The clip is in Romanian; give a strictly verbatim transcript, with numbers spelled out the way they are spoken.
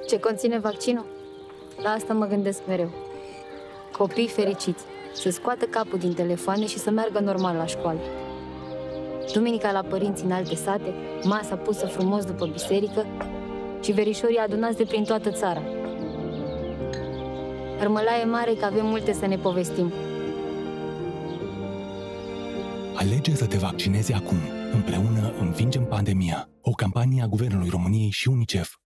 Ce conține vaccinul? La asta mă gândesc mereu. Copii fericiți, să scoată capul din telefoane și să meargă normal la școală. Duminica la părinți în alte sate, masa pusă frumos după biserică și verișorii adunați de prin toată țara. Hărmălaie mare că avem multe să ne povestim. Alege să te vaccinezi acum. Împreună învingem pandemia. O campanie a Guvernului României și UNICEF.